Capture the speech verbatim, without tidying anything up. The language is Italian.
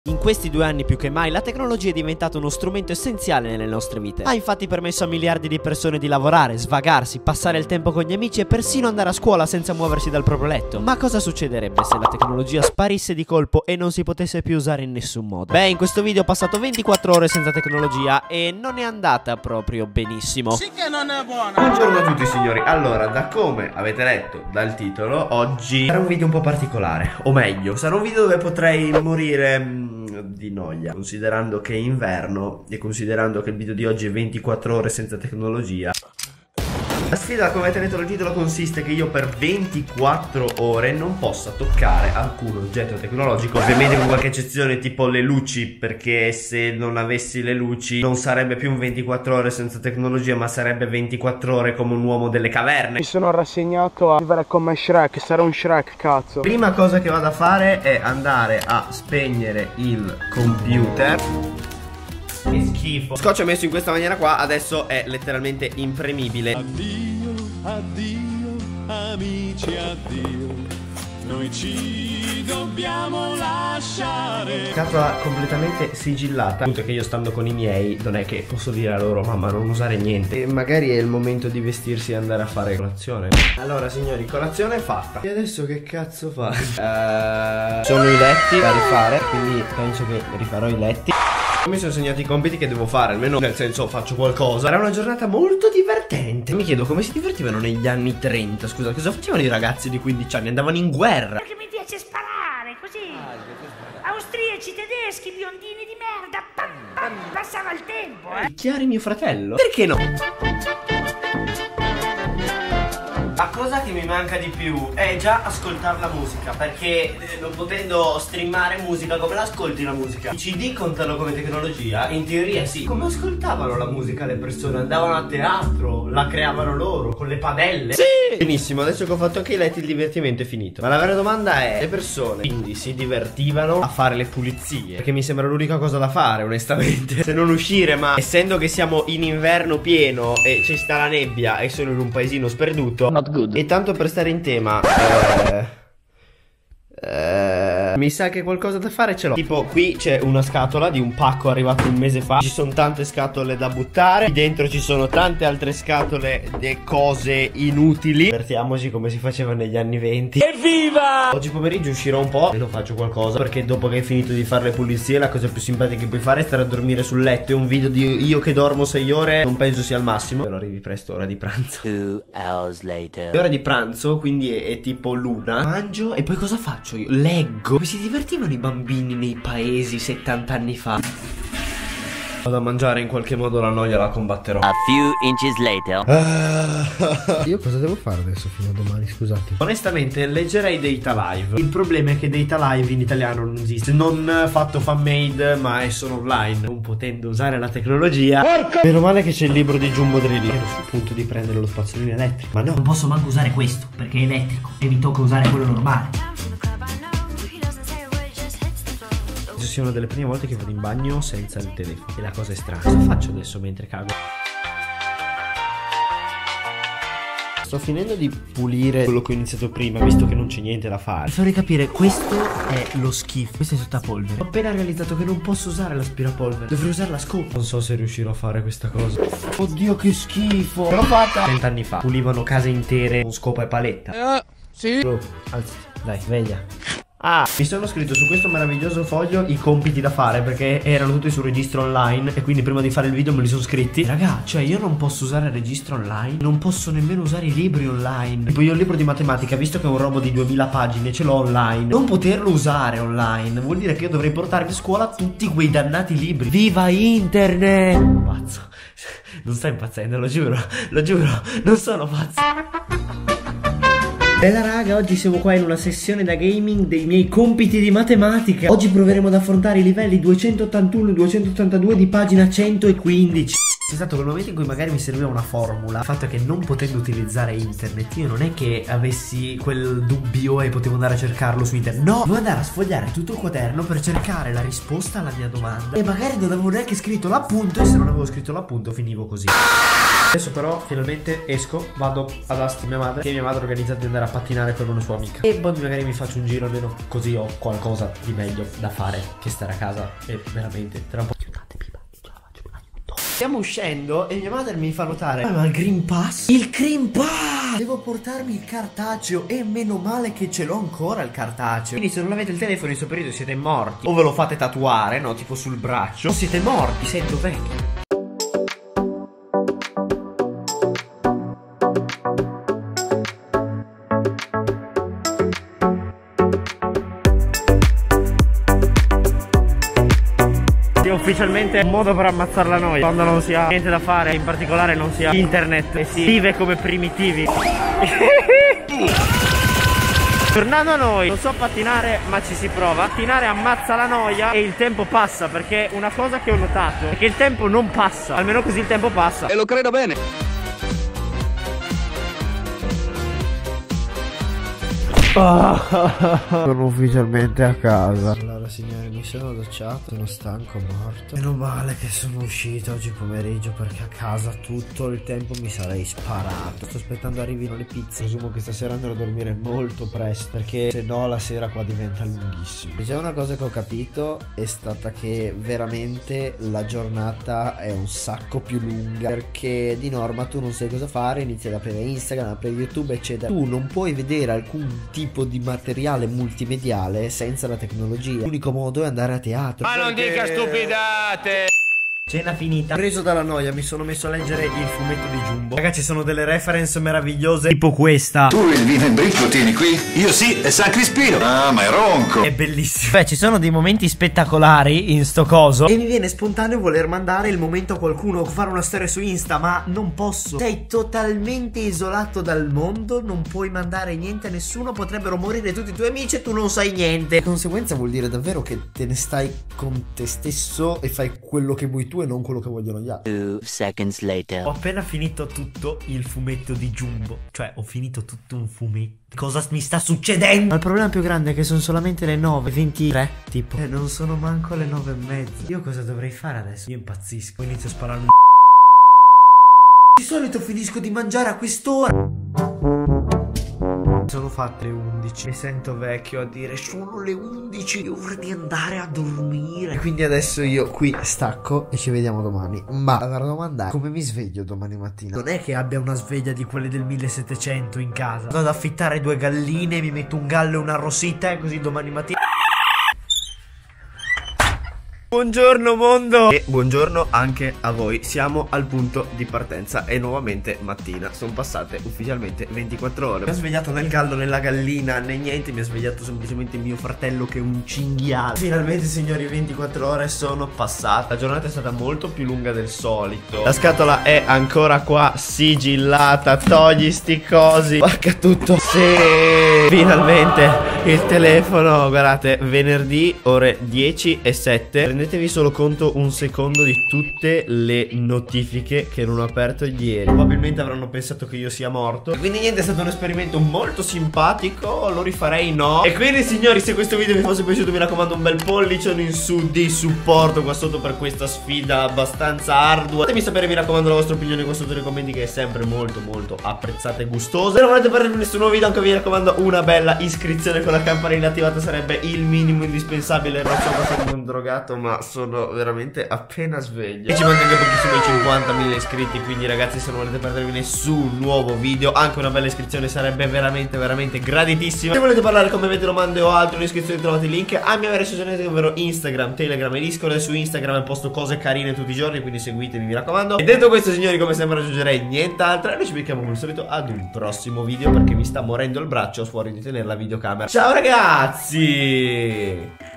In questi due anni più che mai la tecnologia è diventata uno strumento essenziale nelle nostre vite. Ha infatti permesso a miliardi di persone di lavorare, svagarsi, passare il tempo con gli amici e persino andare a scuola senza muoversi dal proprio letto. Ma cosa succederebbe se la tecnologia sparisse di colpo e non si potesse più usare in nessun modo? Beh, in questo video ho passato ventiquattro ore senza tecnologia e non è andata proprio benissimo. Sì che non è buona. Buongiorno a tutti signori. Allora, da come avete letto dal titolo, oggi sarà un video un po' particolare. O meglio, sarà un video dove potrei morire mh, di noia, considerando che è inverno e considerando che il video di oggi è ventiquattro ore senza tecnologia. La sfida, come avete letto dal titolo, consiste che io per ventiquattro ore non possa toccare alcun oggetto tecnologico. Ovviamente con qualche eccezione, tipo le luci, perché se non avessi le luci non sarebbe più un ventiquattro ore senza tecnologia, ma sarebbe ventiquattro ore come un uomo delle caverne. Mi sono rassegnato a vivere come Shrek, sarà un Shrek, cazzo. Prima cosa che vado a fare è andare a spegnere il computer. Che schifo. Scotch messo in questa maniera qua adesso è letteralmente impremibile. Addio, addio, amici, addio. Noi ci dobbiamo lasciare. Scatola completamente sigillata. Il punto è che io, stando con i miei, non è che posso dire a loro: mamma, non usare niente. E magari è il momento di vestirsi e andare a fare colazione. Allora signori, colazione è fatta. E adesso che cazzo fa? Uh, sono i letti da rifare, quindi penso che rifarò i letti. Mi sono segnati i compiti che devo fare, almeno nel senso faccio qualcosa. Sarà una giornata molto divertente. Mi chiedo come si divertivano negli anni trenta. Scusa, cosa facevano i ragazzi di quindici anni? Andavano in guerra. Perché mi piace sparare, così. Austriaci, tedeschi, biondini di merda. Pam, pam, passava il tempo, eh. Chiari mio fratello. Perché no? La cosa che mi manca di più è già ascoltare la musica, perché eh, non potendo streamare musica, come l'ascolti la musica? I C D contano come tecnologia? In teoria sì. Come ascoltavano la musica le persone? Andavano a teatro, la creavano loro, con le padelle? Sì! Benissimo, adesso che ho fatto anche i letti il divertimento è finito. Ma la vera domanda è: le persone quindi si divertivano a fare le pulizie? Perché mi sembra l'unica cosa da fare, onestamente. Se non uscire, ma essendo che siamo in inverno pieno e ci sta la nebbia e sono in un paesino sperduto, not good. E tanto per stare in tema, eh, eh, mi sa che qualcosa da fare ce l'ho. Tipo qui c'è una scatola di un pacco arrivato un mese fa. Ci sono tante scatole da buttare. Qui dentro ci sono tante altre scatole di cose inutili. Divertiamoci come si faceva negli anni venti. Evviva! Oggi pomeriggio uscirò un po' e lo faccio qualcosa, perché dopo che hai finito di fare le pulizie la cosa più simpatica che puoi fare è stare a dormire sul letto. E un video di io che dormo sei ore non penso sia il massimo. Però arrivi presto, ora di pranzo. Two hours later. È ora di pranzo, quindi è, è tipo l'una. Mangio e poi cosa faccio io? Leggo. Come si divertivano i bambini nei paesi settanta anni fa. Vado a mangiare, in qualche modo la noia la combatterò. A few inches later. Io cosa devo fare adesso fino a domani, scusate? Onestamente leggerei Data Live. Il problema è che Data Live in italiano non esiste. Non fatto fan made, ma è solo online. Non potendo usare la tecnologia. Porca! Meno male che c'è il libro di Jumbo Drilli. Ero sul punto di prendere lo spazzolino elettrico, ma no, non posso manco usare questo perché è elettrico e mi tocca usare quello normale. Sia una delle prime volte che vado in bagno senza il telefono. E la cosa è strana. Cosa faccio adesso mentre cago? Sto finendo di pulire quello che ho iniziato prima, visto che non c'è niente da fare. Per farvi capire, questo è lo schifo. Questo è sottapolvere. Ho appena realizzato che non posso usare l'aspirapolvere. Dovrei usare la scopa. Non so se riuscirò a fare questa cosa. Oddio che schifo. L'ho fatta. Vent'anni fa pulivano case intere con scopa e paletta. Eh, sì. Bro, alzati. Dai, sveglia. Ah, mi sono scritto su questo meraviglioso foglio i compiti da fare, perché erano tutti sul registro online e quindi prima di fare il video me li sono scritti. Raga, cioè io non posso usare il registro online, non posso nemmeno usare i libri online. Tipo io il libro di matematica, visto che è un robo di duemila pagine, ce l'ho online. Non poterlo usare online vuol dire che io dovrei portarmi a scuola tutti quei dannati libri. Viva internet! Pazzo, non stai impazzendo, lo giuro, lo giuro, non sono pazzo. Bella raga, oggi siamo qua in una sessione da gaming dei miei compiti di matematica. Oggi proveremo ad affrontare i livelli duecentottantuno e duecentottantadue di pagina centoquindici. C'è stato quel momento in cui magari mi serviva una formula. Il fatto è che non potendo utilizzare internet, io non è che avessi quel dubbio e potevo andare a cercarlo su internet. No, devo andare a sfogliare tutto il quaderno per cercare la risposta alla mia domanda. E magari non avevo neanche scritto l'appunto, e se non avevo scritto l'appunto finivo così. Adesso però finalmente esco, vado ad Asti mia madre, che mia madre ha organizzato di andare a pattinare con una sua amica. E poi magari mi faccio un giro, almeno così ho qualcosa di meglio da fare che stare a casa. E veramente tra un po'. Stiamo uscendo e mia madre mi fa notare: ma il Green Pass? Il Green Pass! Devo portarmi il cartaceo, e meno male che ce l'ho ancora il cartaceo. Quindi se non avete il telefono in questo periodo siete morti. O ve lo fate tatuare, no? Tipo sul braccio. O siete morti, sento vecchio. Ufficialmente un modo per ammazzare la noia quando non si ha niente da fare, in particolare non si ha internet e si vive come primitivi. Tornando a noi, non so pattinare ma ci si prova. Pattinare ammazza la noia e il tempo passa, perché una cosa che ho notato è che il tempo non passa, almeno così il tempo passa. E lo credo bene. Sono ufficialmente a casa. Allora signori, mi sono docciato, sono stanco, morto. Meno male che sono uscito oggi pomeriggio, perché a casa tutto il tempo mi sarei sparato. Sto aspettando arrivino le pizze. Presumo che stasera andrò a dormire molto presto, perché se no la sera qua diventa lunghissima. C'è una cosa che ho capito, è stata che veramente la giornata è un sacco più lunga, perché di norma tu non sai cosa fare, inizi ad aprire Instagram, aprire YouTube eccetera. Tu non puoi vedere alcun tipo tipo di materiale multimediale senza la tecnologia. L'unico modo è andare a teatro. Ma non dica stupidate! Cena finita. Preso dalla noia mi sono messo a leggere il fumetto di Jumbo. Ragazzi, ci sono delle reference meravigliose, tipo questa. Tu il vino in brick lo tieni qui? Io sì, è San Crispino. Ah, ma è ronco. È bellissimo. Beh, ci sono dei momenti spettacolari in sto coso, e mi viene spontaneo voler mandare il momento a qualcuno, fare una storia su Insta, ma non posso. Sei totalmente isolato dal mondo, non puoi mandare niente a nessuno, potrebbero morire tutti i tuoi amici e tu non sai niente. Di conseguenza vuol dire davvero che te ne stai con te stesso e fai quello che vuoi tu e non quello che vogliono gli altri. Two seconds later. Ho appena finito tutto il fumetto di Jumbo. Cioè, ho finito tutto un fumetto. Cosa mi sta succedendo? Ma il problema più grande è che sono solamente le nove e ventitré, tipo. E non sono manco le nove e mezza. Io cosa dovrei fare adesso? Io impazzisco. Inizio a sparare un... Di solito finisco di mangiare a quest'ora. Sono fatte le undici. Mi sento vecchio a dire sono le undici, è ora di andare a dormire. Quindi adesso io qui stacco e ci vediamo domani. Ma la vera domanda è: come mi sveglio domani mattina? Non è che abbia una sveglia di quelle del millesettecento in casa. Vado ad affittare due galline, mi metto un gallo e una rosita, e così domani mattina... Buongiorno mondo! E buongiorno anche a voi. Siamo al punto di partenza. È nuovamente mattina. Sono passate ufficialmente ventiquattro ore. Mi ha svegliato né il gallo né la gallina né niente. Mi ha svegliato semplicemente mio fratello, che è un cinghiale. Finalmente signori, ventiquattro ore sono passate. La giornata è stata molto più lunga del solito. La scatola è ancora qua sigillata. Togli sti cosi. Spacca tutto. Sì. Finalmente il telefono. Guardate, venerdì ore dieci e sette. Rendetevi solo conto un secondo di tutte le notifiche che non ho aperto ieri. Probabilmente avranno pensato che io sia morto. E quindi niente, è stato un esperimento molto simpatico. Lo rifarei no. E quindi signori, se questo video vi fosse piaciuto, mi raccomando un bel pollicione in su di supporto qua sotto per questa sfida abbastanza ardua. Fatemi sapere, mi raccomando, la vostra opinione qua sotto nei commenti, che è sempre molto molto apprezzata e gustosa. Se non volete perdervi nessun nuovo video, anche vi raccomando una bella iscrizione con la campanella attivata, sarebbe il minimo indispensabile. Non sono passato un drogato, ma sono veramente appena sveglio. E ci manca anche pochissimo ai cinquantamila iscritti. Quindi ragazzi, se non volete perdervi nessun nuovo video, anche una bella iscrizione sarebbe veramente veramente graditissima. Se volete parlare come avete domande o altro, in iscrizione trovate il link a mia vera sociale, ovvero Instagram, Telegram e Discord. E su Instagram posto cose carine tutti i giorni, quindi seguitemi, mi raccomando. E detto questo signori, come sempre aggiungerei nient'altro, e noi ci becchiamo come al solito ad un prossimo video, perché mi sta morendo il braccio fuori di tenere la videocamera. Ciao ragazzi!